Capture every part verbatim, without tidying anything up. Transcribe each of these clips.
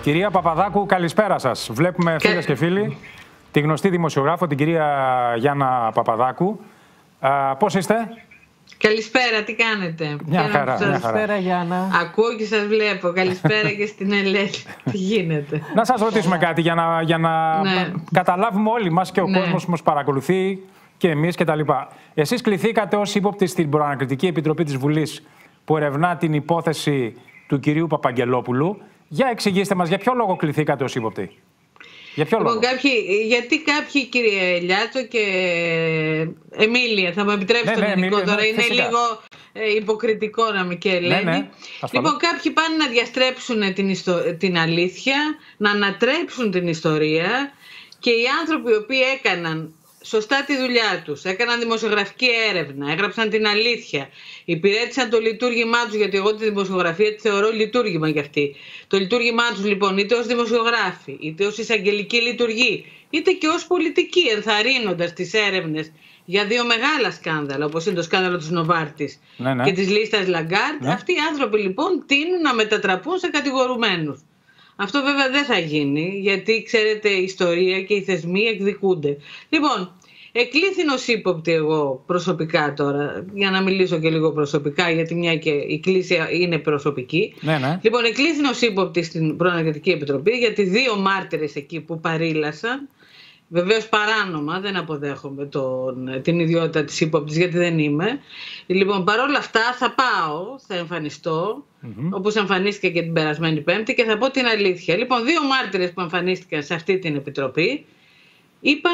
Κυρία Παπαδάκου, καλησπέρα σας. Βλέπουμε, φίλες και φίλοι, τη γνωστή δημοσιογράφο, την κυρία Γιάννα Παπαδάκου. Α, πώς είστε? Καλησπέρα, τι κάνετε? Μια χαρά, μια χαρά. Καλησπέρα, Γιάννα. Ακούω και σας βλέπω. Καλησπέρα και στην Ελένη. Τι γίνεται? Να σας ρωτήσουμε κάτι για να, για να ναι. καταλάβουμε όλοι μας και ο ναι. κόσμος που μας παρακολουθεί και εμείς κτλ. Εσείς κληθήκατε ως ύποπτη στην Προανακριτική Επιτροπή της Βουλής που ερευνά την υπόθεση του κυρίου Παπαγγελόπουλου. Για εξηγήστε μας, για ποιο λόγο κληθήκατε ως ύποπτη? Για ποιο λοιπόν, λόγο? κάποιοι, γιατί κάποιοι, κύριε Λιάτσο και Εμίλια, θα μου επιτρέψετε ναι, το ναι, ελληνικό ναι, τώρα, ναι, είναι φυσικά. λίγο ε, υποκριτικό να με και Ελένη. Ναι, ναι, λοιπόν, κάποιοι πάνε να διαστρέψουν την, ιστο... την αλήθεια, να ανατρέψουν την ιστορία, και οι άνθρωποι οι οποίοι έκαναν σωστά τη δουλειά τους, έκαναν δημοσιογραφική έρευνα, έγραψαν την αλήθεια, υπηρέτησαν το λειτουργήμά τους, γιατί εγώ τη δημοσιογραφία τη θεωρώ λειτουργήμα για αυτή. Το λειτουργήμά τους λοιπόν, είτε ως δημοσιογράφοι, είτε ως εισαγγελική λειτουργή, είτε και ως πολιτικοί, ενθαρρύνοντας τις έρευνες για δύο μεγάλα σκάνδαλα, όπως είναι το σκάνδαλο της Νοβάρτης ναι, ναι. και της λίστας Λαγκάρντ, ναι. Αυτοί οι άνθρωποι λοιπόν τείνουν να μετατραπούν σε κατηγορουμένους. Αυτό βέβαια δεν θα γίνει, γιατί ξέρετε η ιστορία και οι θεσμοί εκδικούνται. Λοιπόν, εκλήθην ως ύποπτη εγώ προσωπικά τώρα, για να μιλήσω και λίγο προσωπικά, γιατί μια και η κλήση είναι προσωπική. Ναι, ναι. Λοιπόν, εκλήθην ως ύποπτη στην Προανακριτική Επιτροπή, γιατί δύο μάρτυρες εκεί που παρήλασαν, βεβαίως παράνομα, δεν αποδέχομαι τον, την ιδιότητα της ύποπτης, γιατί δεν είμαι. Λοιπόν, παρόλα αυτά θα πάω, θα εμφανιστώ, mm-hmm. όπως εμφανίστηκα και την περασμένη Πέμπτη, και θα πω την αλήθεια. Λοιπόν, δύο μάρτυρες που εμφανίστηκαν σε αυτή την επιτροπή είπαν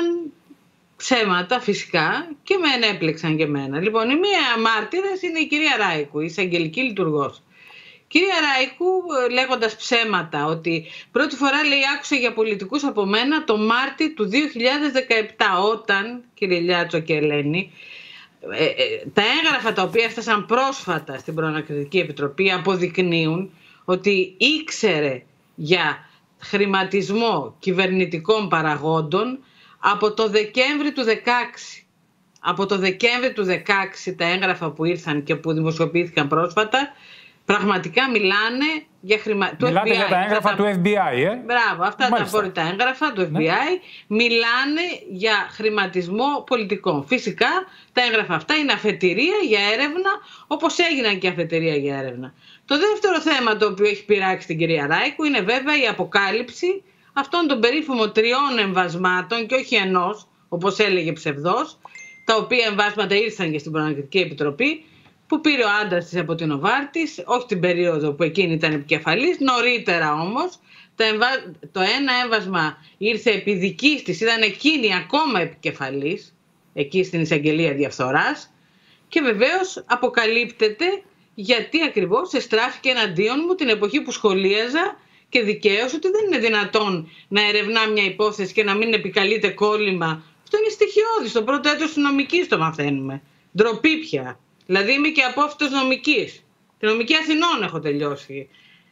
ψέματα φυσικά και με ενέπλεξαν και εμένα. Λοιπόν, η μία μάρτυρας είναι η κυρία Ράικου, η εισαγγελική λειτουργός. Κυρία Ράικου, λέγοντας ψέματα, ότι πρώτη φορά, λέει, άκουσα για πολιτικούς από μένα το Μάρτι του δύο χιλιάδες δεκαεπτά, όταν, κύριε Λιάτσο και Ελένη, ε, ε, τα έγγραφα τα οποία έφτασαν πρόσφατα στην Προανακριτική Επιτροπή αποδεικνύουν ότι ήξερε για χρηματισμό κυβερνητικών παραγόντων από το Δεκέμβρη του δεκαέξι. Από το Δεκέμβρη του δεκαέξι τα έγγραφα που ήρθαν και που δημοσιοποιήθηκαν πρόσφατα πραγματικά μιλάνε για χρηματισμό. Μιλάτε για τα έγγραφα τα... του εφ μπι άι, ε? Μπράβο, αυτά Μάλιστα. τα απόρριτα έγγραφα του εφ μπι άι, ναι. Μιλάνε για χρηματισμό πολιτικών. Φυσικά τα έγγραφα αυτά είναι αφετηρία για έρευνα, όπως έγιναν και αφετηρία για έρευνα. Το δεύτερο θέμα το οποίο έχει πειράξει την κυρία Ράικου είναι βέβαια η αποκάλυψη αυτών των περίφημων τριών εμβασμάτων και όχι ενός, όπως έλεγε ψευδός, τα οποία εμβάσματα ήρθαν και στην Προανακριτική Επιτροπή, που πήρε ο άντρας της από την Νοβάρτης, όχι την περίοδο που εκείνη ήταν επικεφαλής, νωρίτερα όμως. Το, εμβα... το ένα έμβασμα ήρθε επί δικής της, ήταν εκείνη ακόμα επικεφαλής, εκεί στην εισαγγελία διαφθοράς, και βεβαίως αποκαλύπτεται γιατί ακριβώς εστράφηκε εναντίον μου την εποχή που σχολίαζα, και δικαίως, ότι δεν είναι δυνατόν να ερευνά μια υπόθεση και να μην επικαλείται κόλλημα. Αυτό είναι στοιχειώδη. Στο πρώτο έτος της νομικής το μαθαίνουμε. Ντροπή πια. Δηλαδή είμαι και απόφυτος νομικής. Τη νομική Αθηνών έχω τελειώσει,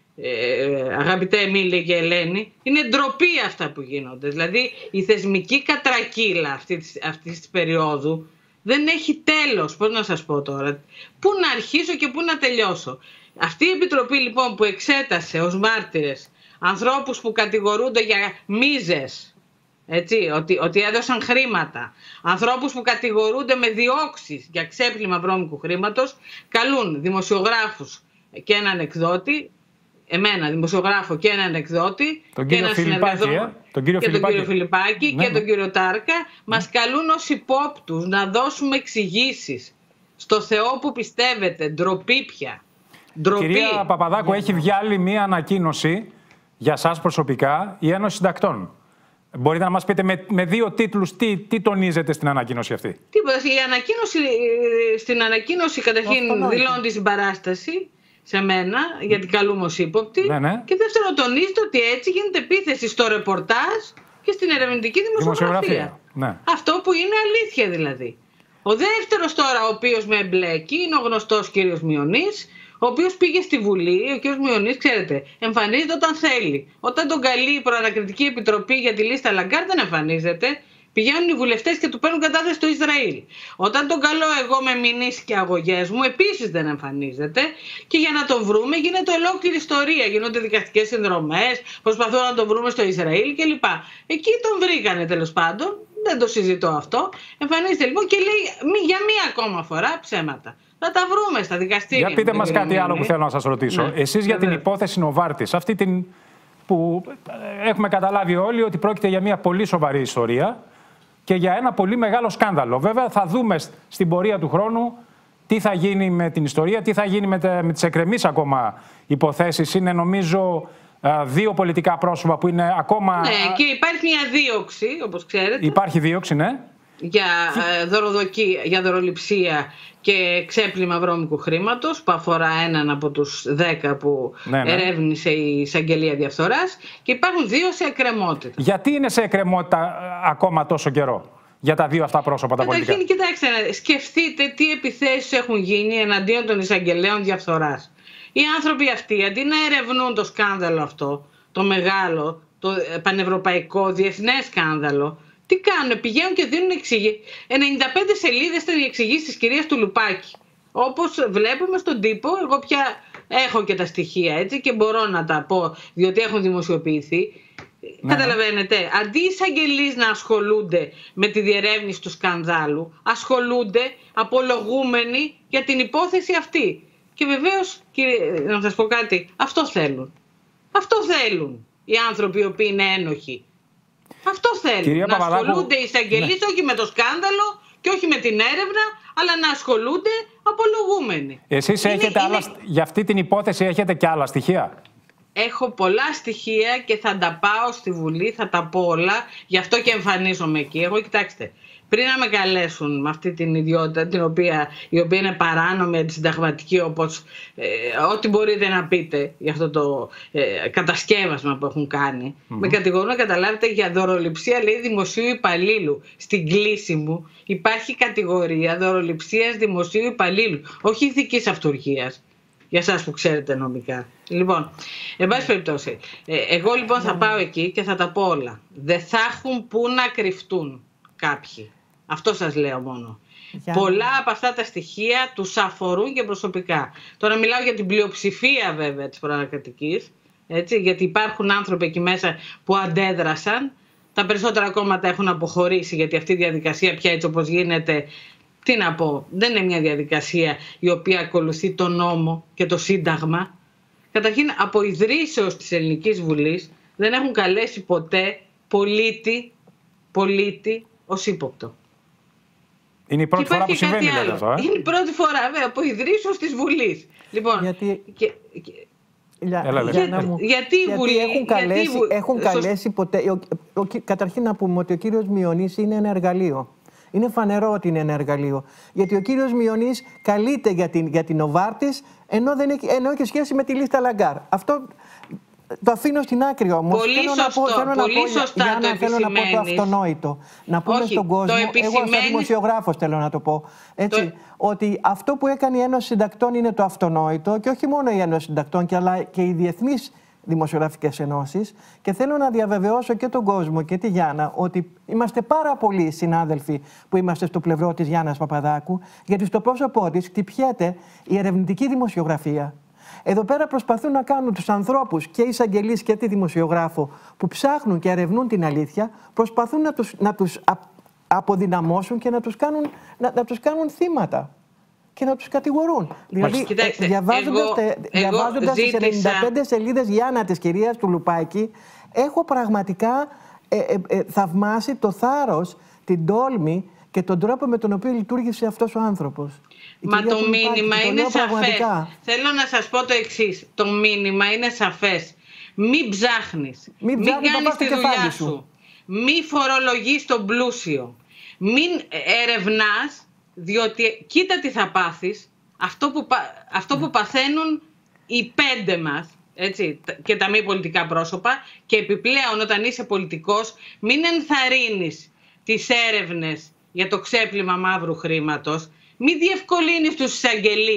ε, αγαπητέ Εμίλια και Ελένη. Είναι ντροπή αυτά που γίνονται. Δηλαδή η θεσμική κατρακύλα αυτή της, αυτής της περίοδου δεν έχει τέλος. Πώς να σας πω τώρα. Πού να αρχίσω και πού να τελειώσω. Αυτή η επιτροπή λοιπόν που εξέτασε ως μάρτυρες ανθρώπους που κατηγορούνται για μίζες, έτσι, ότι, ότι έδωσαν χρήματα, ανθρώπους που κατηγορούνται με διώξεις για ξέπλυμα βρώμικου χρήματος, καλούν δημοσιογράφους και έναν εκδότη, εμένα δημοσιογράφο και έναν εκδότη, τον και κύριο Φιλιππάκη, ε? τον κύριο και Φιλιππάκη. τον κύριο Φιλιππάκη ναι, και ναι. τον κύριο Τάρκα, ναι. Μας καλούν ως υπόπτους να δώσουμε εξηγήσεις στο Θεό που πιστεύετε. Ντροπή πια. Ντροπή. Κυρία Παπαδάκου, έχει βγάλει μία ανακοίνωση για σας προσωπικά η Ένωση Συντακτών. Μπορείτε να μας πείτε με, με δύο τίτλους τι, τι τονίζετε στην ανακοίνωση αυτή? Τίποτα. Η ανακοίνωση, στην ανακοίνωση καταρχήν δηλώνει τη συμπαράσταση σε μένα, γιατί καλούμε ως ύποπτη. Ναι, ναι. Και δεύτερον, τονίζεται ότι έτσι γίνεται επίθεση στο ρεπορτάζ και στην ερευνητική δημοσιογραφία. δημοσιογραφία. Ναι. Αυτό που είναι αλήθεια δηλαδή. Ο δεύτερος τώρα, ο οποίος με εμπλέκει, είναι ο γνωστός κύριος Μιονής, ο οποίος πήγε στη Βουλή. Ο κύριος Μιονής, ξέρετε, εμφανίζεται όταν θέλει. Όταν τον καλεί η Προανακριτική Επιτροπή για τη λίστα Λαγκάρντ δεν εμφανίζεται. πηγαίνουν οι βουλευτές και του παίρνουν κατάθεση στο Ισραήλ. Όταν τον καλώ εγώ με μηνύσεις και αγωγές μου, επίσης δεν εμφανίζεται. Και για να τον βρούμε γίνεται ολόκληρη ιστορία. Γίνονται δικαστικές συνδρομές, προσπαθούν να τον βρούμε στο Ισραήλ κλπ. Εκεί τον βρήκανε τέλος πάντων. Δεν το συζητώ αυτό. Εμφανίζεται λοιπόν και λέει για μία ακόμα φορά ψέματα. Θα τα βρούμε στα δικαστήρια. Για πείτε μας κάτι άλλο που θέλω να σας ρωτήσω. Ναι. Εσείς για την υπόθεση Νοβάρτης, αυτή την που έχουμε καταλάβει όλοι ότι πρόκειται για μια πολύ σοβαρή ιστορία και για ένα πολύ μεγάλο σκάνδαλο. Βέβαια θα δούμε στην πορεία του χρόνου τι θα γίνει με την ιστορία, τι θα γίνει με, τε, με τις εκκρεμείς ακόμα υποθέσεις. Είναι νομίζω δύο πολιτικά πρόσωπα που είναι ακόμα... Ναι, και υπάρχει μια δίωξη, όπως ξέρετε. Υπάρχει δίωξη, ναι. Για, ε, δωροδοκία, για δωροληψία και ξέπλυμα βρώμικου χρήματος που αφορά έναν από τους δέκα που ναι, ναι. ερεύνησε η εισαγγελία διαφθοράς και υπάρχουν δύο σε εκκρεμότητα. Γιατί είναι σε εκκρεμότητα ακόμα τόσο καιρό για τα δύο αυτά πρόσωπα τα πολιτικά? Καταρχήν, κοιτάξτε, σκεφτείτε τι επιθέσεις έχουν γίνει εναντίον των εισαγγελέων διαφθοράς. Οι άνθρωποι αυτοί αντί να ερευνούν το σκάνδαλο αυτό, το μεγάλο, το πανευρωπαϊκό, διεθνές σκάνδαλο, τι κάνουν, πηγαίνουν και δίνουν εξηγήσεις. ενενήντα πέντε σελίδες ήταν οι εξηγήσεις της κυρίας του Λουπάκη. Όπως βλέπουμε στον τύπο, εγώ πια έχω και τα στοιχεία έτσι και μπορώ να τα πω, διότι έχουν δημοσιοποιηθεί. Ναι. Καταλαβαίνετε, αντί οι εισαγγελείς να ασχολούνται με τη διερεύνηση του σκανδάλου, ασχολούνται απολογούμενοι για την υπόθεση αυτή. Και βεβαίως, κύριε, να σας πω κάτι, αυτό θέλουν. Αυτό θέλουν οι άνθρωποι οι οποίοι είναι ένοχοι. Αυτό θέλουν. Κυρία να Παπαδάκου, ασχολούνται οι εισαγγελείς ναι. όχι με το σκάνδαλο και όχι με την έρευνα, αλλά να ασχολούνται απολογούμενοι. Εσείς είναι, έχετε είναι... άλλα, για αυτή την υπόθεση έχετε και άλλα στοιχεία? Έχω πολλά στοιχεία και θα τα πάω στη Βουλή, θα τα πω όλα, γι' αυτό και εμφανίζομαι εκεί. Εγώ, κοιτάξτε, πριν να με καλέσουν με αυτή την ιδιότητα, την οποία, η οποία είναι παράνομη, αντισυνταγματική, όπως ε, ό,τι μπορείτε να πείτε για αυτό το ε, κατασκεύασμα που έχουν κάνει, mm-hmm. με κατηγορούν να καταλάβετε για δωροληψία, λέει, δημοσίου υπαλλήλου. Στην κλίση μου υπάρχει κατηγορία δωροληψίας δημοσίου υπαλλήλου, όχι ηθικής αυτουργίας. Για εσάς που ξέρετε νομικά. Λοιπόν, εν πάση περιπτώσει, ε, εγώ λοιπόν θα πάω εκεί και θα τα πω όλα. Δεν θα έχουν που να κρυφτούν κάποιοι. Αυτό σας λέω μόνο. Για... Πολλά από αυτά τα στοιχεία τους αφορούν και προσωπικά. Τώρα μιλάω για την πλειοψηφία βέβαια της προανακριτικής, έτσι, γιατί υπάρχουν άνθρωποι εκεί μέσα που αντέδρασαν. Τα περισσότερα κόμματα έχουν αποχωρήσει, γιατί αυτή η διαδικασία πια έτσι όπως γίνεται, τι να πω, δεν είναι μια διαδικασία η οποία ακολουθεί το νόμο και το σύνταγμα. Καταρχήν, από ιδρύσεως της Ελληνικής Βουλής δεν έχουν καλέσει ποτέ πολίτη, πολίτη ως ύποπτο. Είναι η πρώτη φορά που συμβαίνει αυτό. Ε? Είναι η πρώτη φορά, βέβαια, από ιδρύσεως της Βουλής. Λοιπόν, γιατί... και, και... Για, για, για να μου... γιατί, γιατί Βουλή, έχουν καλέσει, γιατί... έχουν καλέσει ποτέ... Ο, ο, ο, καταρχήν να πούμε ότι ο κύριος Μιονής είναι ένα εργαλείο. Είναι φανερό ότι είναι ένα εργαλείο. Γιατί ο κύριος Μιονής καλείται για την, για την Νοβάρτης, ενώ, δεν έχει, ενώ έχει σχέση με τη λίστα Λαγκάρ. Αυτό το αφήνω στην άκρη όμως. Πολύ θέλω σωστό, να πω, θέλω πολύ να πω, σωστά για, για το να θέλω να πω το αυτονόητο. Να πούμε Όχι, στον κόσμο, επισημαίνεις... εγώ σαν δημοσιογράφος θέλω να το πω, έτσι, το... ότι αυτό που έκανε η Ένωση Συντακτών είναι το αυτονόητο και όχι μόνο η Ένωση Συντακτών, αλλά και οι διεθνείς δημοσιογραφικές ενώσεις, και θέλω να διαβεβαιώσω και τον κόσμο και τη Γιάννα ότι είμαστε πάρα πολλοί συνάδελφοι που είμαστε στο πλευρό της Γιάννας Παπαδάκου, γιατί στο πρόσωπό της χτυπιέται η ερευνητική δημοσιογραφία. Εδώ πέρα προσπαθούν να κάνουν τους ανθρώπους, και οι εισαγγελείς και τη δημοσιογράφο, που ψάχνουν και ερευνούν την αλήθεια, προσπαθούν να τους, να τους αποδυναμώσουν και να τους κάνουν, να, να τους κάνουν θύματα και να τους κατηγορούν. Δηλαδή, κοιτάξτε, διαβάζοντας, εγώ, τε, διαβάζοντας εγώ ζήτησα... τις ενενήντα πέντε σελίδες Γιάννα της κυρίας του Λουπάκη, έχω πραγματικά ε, ε, ε, θαυμάσει το θάρρος, την τόλμη και τον τρόπο με τον οποίο λειτουργήσε αυτός ο άνθρωπος. Μα το μήνυμα είναι σαφές. Θέλω να σας πω το εξής. Το μήνυμα είναι σαφές. Μην ψάχνεις. Μην, μην κάνεις τη δουλειά σου. σου. Μην φορολογείς τον πλούσιο. Μην ερευνάς. Διότι κοίτα τι θα πάθεις, αυτό που, αυτό που παθαίνουν οι πέντε μας, έτσι, και τα μη πολιτικά πρόσωπα, και επιπλέον όταν είσαι πολιτικός μην ενθαρρύνεις τις έρευνες για το ξέπλυμα μαύρου χρήματος, μην διευκολύνεις τους εισαγγελείς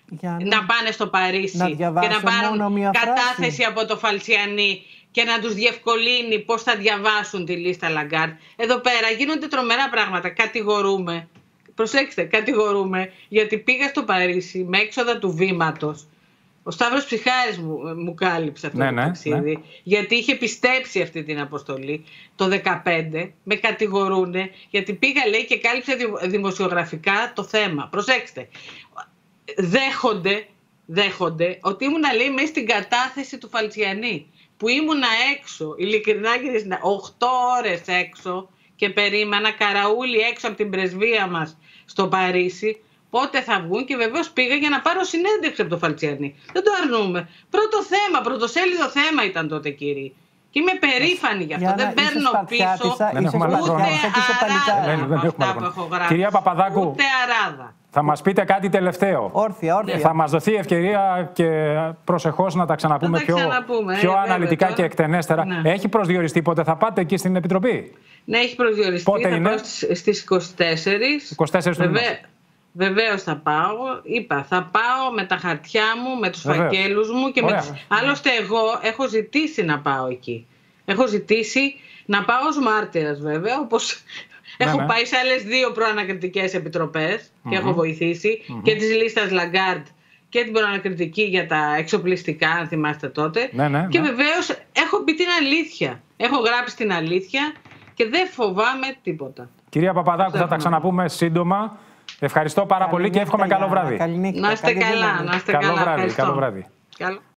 Για να... να πάνε στο Παρίσι να και να πάρουν κατάθεση φράση. από το Φαλτσιανί και να τους διευκολύνει πώς θα διαβάσουν τη λίστα Λαγκάρντ. Εδώ πέρα γίνονται τρομερά πράγματα. Κατηγορούμε, προσέξτε, κατηγορούμε γιατί πήγα στο Παρίσι με έξοδα του βήματος. Ο Σταύρος Ψυχάρης μου, μου κάλυψε αυτό ναι, το ναι, ταξίδι, ναι. γιατί είχε πιστέψει αυτή την αποστολή το δεκαπέντε. Με κατηγορούνε γιατί πήγα, λέει, και κάλυψε δημοσιογραφικά το θέμα. Προσέξτε, δέχονται, δέχονται ότι ήμουνα, λέει, μέσα στην κατάθεση του Φαλτσιανί, που ήμουνα έξω, ειλικρινά κύριε, οκτώ ώρες έξω και περίμενα καραούλι έξω από την πρεσβεία μας στο Παρίσι. Πότε θα βγουν, και βεβαίως πήγα για να πάρω συνέντευξη από το Φαλτσιανί. Δεν το αρνούμε. Πρώτο θέμα, πρωτοσέλιδο θέμα ήταν τότε, κύριοι. Και είμαι περήφανη γι' αυτό. Για δεν να παίρνω πίσω δεν έχουμε άλλο χρόνο. αυτά που έχω γράψει. Κυρία Παπαδάκου, ούτε αράδα. Θα μας πείτε κάτι τελευταίο. Όρθια, όρθια. Θα μας δοθεί ευκαιρία και προσεχώς να τα ξαναπούμε, τα πιο, ξαναπούμε, πιο ε, αναλυτικά βέβαια, και εκτενέστερα. Ναι. Έχει προσδιοριστεί πότε θα πάτε εκεί στην Επιτροπή? Ναι, έχει προσδιοριστεί. Πότε θα είναι? πάω στις είκοσι τέσσερις. είκοσι τέσσερις του μηνός. Βεβαίως θα πάω. Είπα, θα πάω με τα χαρτιά μου, με τους Βεβαίως. φακέλους μου και με τους... Άλλωστε εγώ έχω ζητήσει να πάω εκεί. Έχω ζητήσει να πάω ως μάρτυρας, βέβαια, όπως ναι, έχω ναι. πάει σε άλλες δύο προανακριτικές επιτροπές mm-hmm. και έχω βοηθήσει mm-hmm. και της λίστας Λαγκάρντ και την προανακριτική για τα εξοπλιστικά, αν θυμάστε τότε. Ναι, ναι, και ναι. βεβαίως έχω πει την αλήθεια. Έχω γράψει την αλήθεια και δεν φοβάμαι τίποτα. Κυρία Παπαδάκου, θα τα ξαναπούμε σύντομα. Ευχαριστώ πάρα Καλή πολύ και εύχομαι καλό βράδυ. Καλή νύχτα. Να είστε καλά, να είστε Καλό καλά. βράδυ. Καλό βράδυ. Καλό.